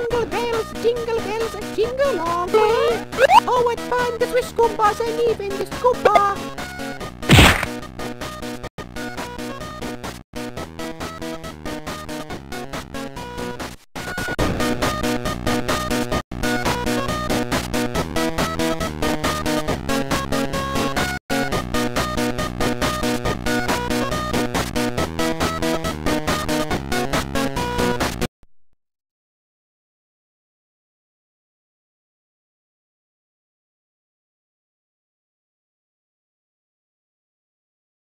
jingle bells, jingle all the way. Oh, what fun the Swiss Goombas and even the Scoomba.